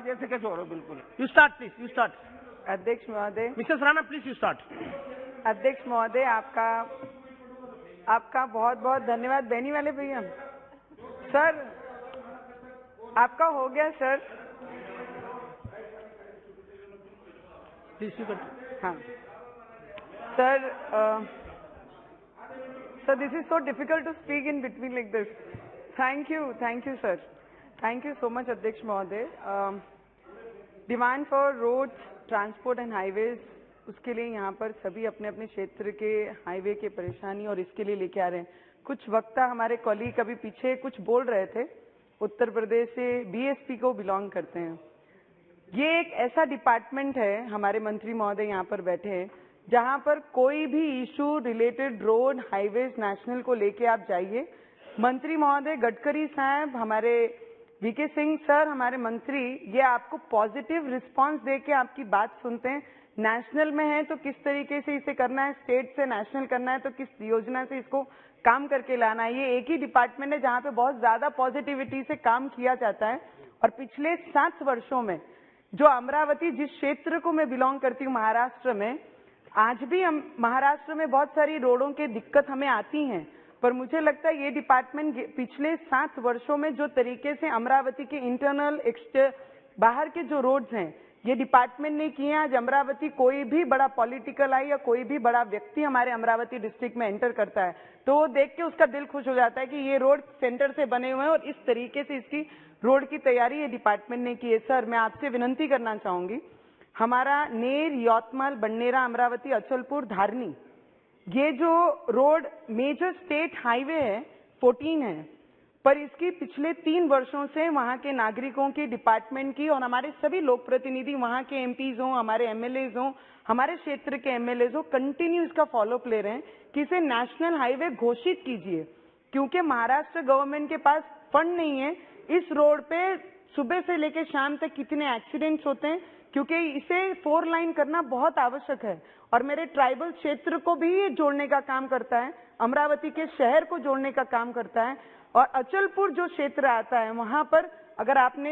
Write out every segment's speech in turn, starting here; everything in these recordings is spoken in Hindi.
जैसे कैसे हो रहा है, बिल्कुल। You start please, you start. अध्यक्ष महोदय, Mrs Rana please you start. अध्यक्ष महोदय, आपका बहुत बहुत धन्यवाद। बहनी वाले भैया, सर आपका हो गया सर। प्लीज यू कर। हाँ sir, sir this is so difficult to speak in between like this. Thank you sir, thank you so much अध्यक्ष महोदय। Demand for roads, transport and highways, उसके लिए यहाँ पर सभी अपने अपने क्षेत्र के हाईवे के परेशानी और इसके लिए लेके आ रहे हैं। कुछ वक्ता हमारे कॉलीग अभी पीछे कुछ बोल रहे थे, उत्तर प्रदेश से बीएसपी को बिलोंग करते हैं। ये एक ऐसा डिपार्टमेंट है, हमारे मंत्री महोदय यहाँ पर बैठे हैं, जहाँ पर कोई भी issue related road, highways, national को लेके आप जाइए, मंत्री महोदय गडकरी साहब, हमारे वीके सिंह सर, हमारे मंत्री, ये आपको पॉजिटिव रिस्पांस देके आपकी बात सुनते हैं। नेशनल में है तो किस तरीके से इसे करना है, स्टेट से नेशनल करना है तो किस योजना से इसको काम करके लाना है। ये एक ही डिपार्टमेंट है जहाँ पे बहुत ज्यादा पॉजिटिविटी से काम किया जाता है। और पिछले 7 वर्षों में जो अमरावती, जिस क्षेत्र को मैं बिलोंग करती हूँ महाराष्ट्र में, आज भी हम महाराष्ट्र में बहुत सारी रोडों की दिक्कत हमें आती हैं, पर मुझे लगता है ये डिपार्टमेंट पिछले 7 वर्षों में जो तरीके से अमरावती के इंटरनल बाहर के जो रोड्स हैं ये डिपार्टमेंट ने किए। आज अमरावती कोई भी बड़ा पॉलिटिकल आई या कोई भी बड़ा व्यक्ति हमारे अमरावती डिस्ट्रिक्ट में एंटर करता है तो वो देख के उसका दिल खुश हो जाता है कि ये रोड सेंटर से बने हुए हैं और इस तरीके से इसकी रोड की तैयारी ये डिपार्टमेंट ने की है। सर मैं आपसे विनंती करना चाहूंगी, हमारा नेर, यवतमाल, बन्नेरा, अमरावती, अचलपुर, धारनी, ये जो रोड मेजर स्टेट हाईवे है 14 है, पर इसकी पिछले 3 वर्षों से वहां के नागरिकों की, डिपार्टमेंट की और हमारे सभी लोक प्रतिनिधि, वहां के एमपीज हों, हमारे एमएलएज हों, हमारे क्षेत्र के एमएलएज हों, कंटिन्यू इसका फॉलोअप ले रहे हैं कि इसे नेशनल हाईवे घोषित कीजिए, क्योंकि महाराष्ट्र गवर्नमेंट के पास फंड नहीं है। इस रोड पे सुबह से लेकर शाम तक कितने एक्सीडेंट्स होते हैं, क्योंकि इसे 4 लाइन करना बहुत आवश्यक है और मेरे ट्राइबल क्षेत्र को भी ये जोड़ने का काम करता है, अमरावती के शहर को जोड़ने का काम करता है। और अचलपुर जो क्षेत्र आता है वहां पर अगर आपने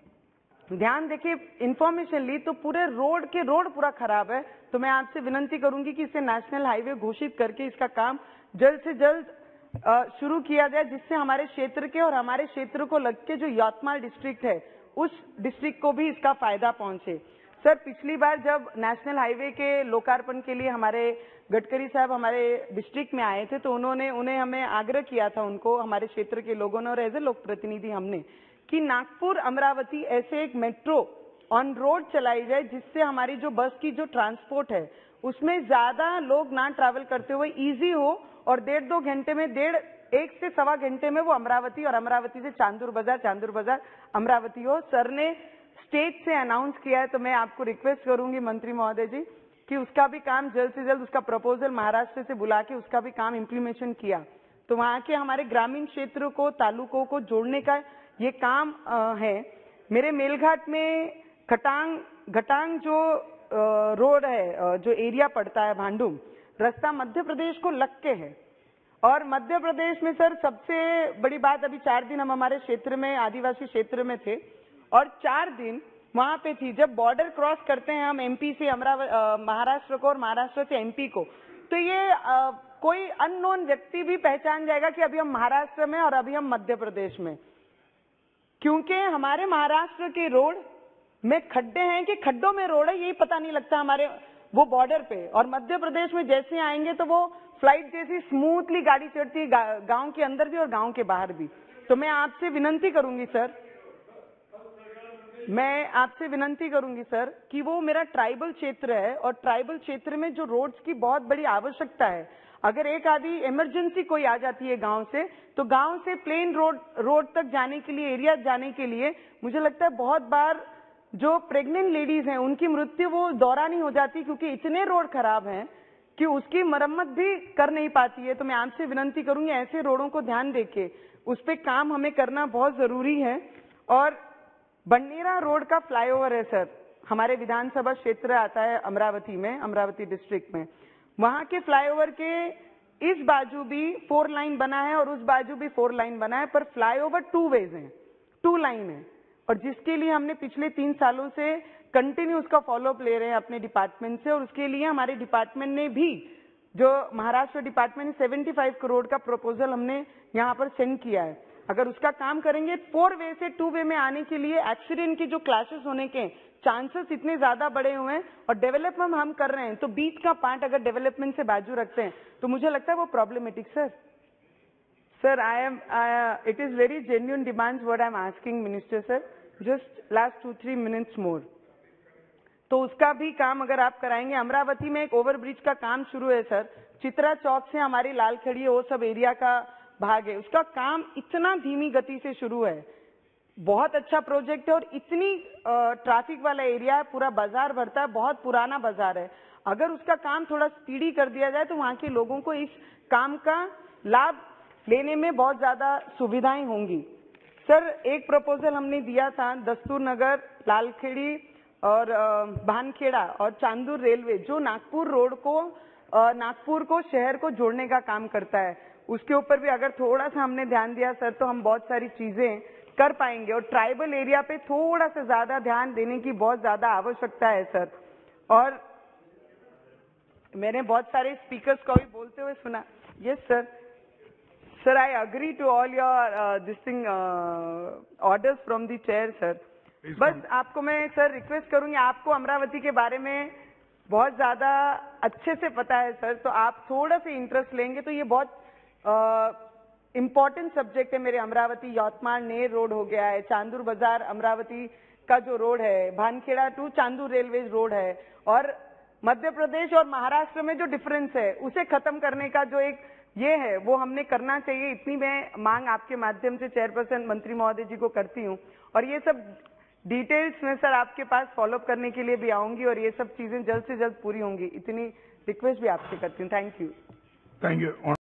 ध्यान देके इंफॉर्मेशन ली तो पूरे रोड पूरा खराब है। तो मैं आपसे विनंती करूंगी कि इसे नेशनल हाईवे घोषित करके इसका काम जल्द से जल्द शुरू किया जाए, जिससे हमारे क्षेत्र के और हमारे क्षेत्र को लग के जो यवतमाल डिस्ट्रिक्ट है उस डिस्ट्रिक्ट को भी इसका फायदा पहुंचे। सर पिछली बार जब नेशनल हाईवे के लोकार्पण के लिए हमारे गडकरी साहब हमारे डिस्ट्रिक्ट में आए थे तो उन्हें हमें आग्रह किया था, उनको हमारे क्षेत्र के लोगों ने और एज ए लोक प्रतिनिधि हमने, कि नागपुर अमरावती ऐसे एक मेट्रो ऑन रोड चलाई जाए जिससे हमारी जो बस की जो ट्रांसपोर्ट है उसमें ज्यादा लोग ना ट्रैवल करते हुए इजी हो और 1.5-2 घंटे में 1 से सवा घंटे में वो अमरावती और अमरावती से चांदूर बाजार अमरावती हो। सर ने स्टेट से अनाउंस किया है तो मैं आपको रिक्वेस्ट करूंगी मंत्री महोदय जी कि उसका भी काम जल्द से जल्द, उसका प्रपोजल महाराष्ट्र से बुला के उसका भी काम इम्प्लीमेशन किया तो वहां के हमारे ग्रामीण क्षेत्र को, तालुकों को जोड़ने का ये काम है। मेरे मेलघाट में घटांग जो रोड है, जो एरिया पड़ता है भांडुम, रास्ता मध्य प्रदेश को लग के है और मध्य प्रदेश में सर सबसे बड़ी बात, अभी 4 दिन हम हमारे क्षेत्र में, आदिवासी क्षेत्र में थे और 4 दिन वहां पे थी। जब बॉर्डर क्रॉस करते हैं हम एमपी से महाराष्ट्र को और महाराष्ट्र से एमपी को, तो ये कोई अननोन व्यक्ति भी पहचान जाएगा कि अभी हम महाराष्ट्र में और अभी हम मध्य प्रदेश में, क्योंकि हमारे महाराष्ट्र के रोड में खड्डे हैं कि खड्डों में रोड है यही पता नहीं लगता हमारे वो बॉर्डर पे। और मध्य प्रदेश में जैसे आएंगे तो वो फ्लाइट जैसी स्मूथली गाड़ी चढ़ती है, गांव के अंदर भी और गांव के बाहर भी। तो मैं आपसे विनंती करूंगी सर, कि वो मेरा ट्राइबल क्षेत्र है और ट्राइबल क्षेत्र में जो रोड्स की बहुत बड़ी आवश्यकता है, अगर एक आधी इमरजेंसी कोई आ जाती है गांव से, तो गांव से प्लेन रोड तक जाने के लिए, एरिया जाने के लिए, मुझे लगता है बहुत बार जो प्रेग्नेंट लेडीज हैं उनकी मृत्यु वो दौरान ही हो जाती है, क्योंकि इतने रोड खराब हैं कि उसकी मरम्मत भी कर नहीं पाती है। तो मैं आपसे विनंती करूंगी ऐसे रोडों को ध्यान देके उस पर काम हमें करना बहुत जरूरी है। और बन्नेरा रोड का फ्लाईओवर है सर, हमारे विधानसभा क्षेत्र आता है अमरावती में, अमरावती डिस्ट्रिक्ट में, वहां के फ्लाईओवर के इस बाजू भी 4 लाइन बना है और उस बाजू भी 4 लाइन बना है, पर फ्लाईओवर 2 वेज है, 2 लाइन है और जिसके लिए हमने पिछले 3 सालों से कंटिन्यू उसका फॉलोअप ले रहे हैं अपने डिपार्टमेंट से, और उसके लिए हमारे डिपार्टमेंट ने भी, जो महाराष्ट्र डिपार्टमेंट 75 करोड़ का प्रपोजल हमने यहाँ पर सेंड किया है। अगर उसका काम करेंगे 4 वे से 2 वे में आने के लिए, एक्सीडेंट की जो क्लैशेस होने के चांसेस इतने ज्यादा बढ़े हुए हैं, और डेवलपमेंट हम कर रहे हैं, तो बीच का पार्ट अगर डेवलपमेंट से बाजू रखते हैं तो मुझे लगता है वो problematic. Sir it is very genuine demands what I'm asking Minister sir, just last 2-3 minutes more। तो उसका भी काम अगर आप कराएंगे। अमरावती में एक ओवरब्रिज का काम शुरू है सर, चित्रा चौक से हमारी लालखड़ी वो सब एरिया का भाग है, उसका काम इतना धीमी गति से शुरू है। बहुत अच्छा प्रोजेक्ट है और इतनी ट्रैफिक वाला एरिया है, पूरा बाजार भरता है, बहुत पुराना बाजार है। अगर उसका काम थोड़ा स्पीडी कर दिया जाए तो वहाँ के लोगों को इस काम का लाभ लेने में बहुत ज्यादा सुविधाएं होंगी। सर एक प्रपोजल हमने दिया था, दस्तूर नगर, लालखेड़ी और भानखेड़ा और चांदूर रेलवे, जो नागपुर रोड को, नागपुर को शहर को जोड़ने का काम करता है, उसके ऊपर भी अगर थोड़ा सा हमने ध्यान दिया सर तो हम बहुत सारी चीजें कर पाएंगे। और ट्राइबल एरिया पे थोड़ा सा ज्यादा ध्यान देने की बहुत ज्यादा आवश्यकता है सर। और मैंने बहुत सारे स्पीकर्स को भी बोलते हुए सुना। Yes sir, sir I agree to all your this thing orders from the chair sir. बस आपको मैं सर रिक्वेस्ट करूंगी, आपको अमरावती के बारे में बहुत ज्यादा अच्छे से पता है सर, तो आप थोड़ा सा इंटरेस्ट लेंगे तो ये बहुत इम्पोर्टेंट सब्जेक्ट है मेरे। अमरावती यवतमाल नेर रोड हो गया है, चांदूर बाजार अमरावती का जो रोड है, Bhankheda to Chandur railway road है, और मध्य प्रदेश और महाराष्ट्र में जो डिफरेंस है उसे खत्म करने का जो एक ये है वो हमने करना चाहिए। इतनी मैं मांग आपके माध्यम से चेयरपर्सन मंत्री महोदय जी को करती हूँ, और ये सब डिटेल्स में सर आपके पास फॉलोअप करने के लिए भी आऊंगी, और ये सब चीजें जल्द से जल्द पूरी होंगी, इतनी रिक्वेस्ट भी आपसे करती हूँ। Thank you.